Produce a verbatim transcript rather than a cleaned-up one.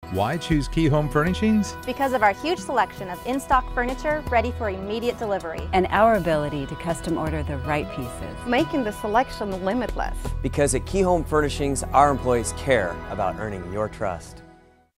Why choose Key Home Furnishings? Because of our huge selection of in-stock furniture ready for immediate delivery. And our ability to custom order the right pieces. Making the selection limitless. Because at Key Home Furnishings, our employees care about earning your trust.